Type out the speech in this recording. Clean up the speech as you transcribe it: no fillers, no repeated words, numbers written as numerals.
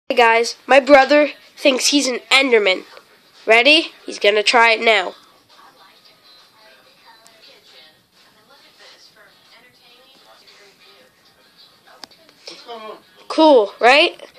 Hey guys, my brother thinks he's an enderman. Ready? He's gonna try it now. Cool, right?